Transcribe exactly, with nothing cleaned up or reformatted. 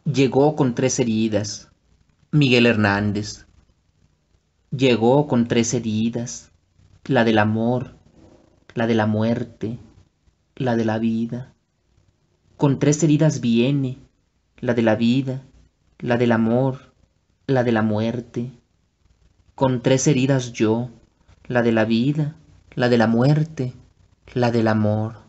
Llegó con tres heridas, Miguel Hernández. Llegó con tres heridas, la del amor, la de la muerte, la de la vida. Con tres heridas viene, la de la vida, la del amor, la de la muerte. Con tres heridas yo, la de la vida, la de la muerte, la del amor.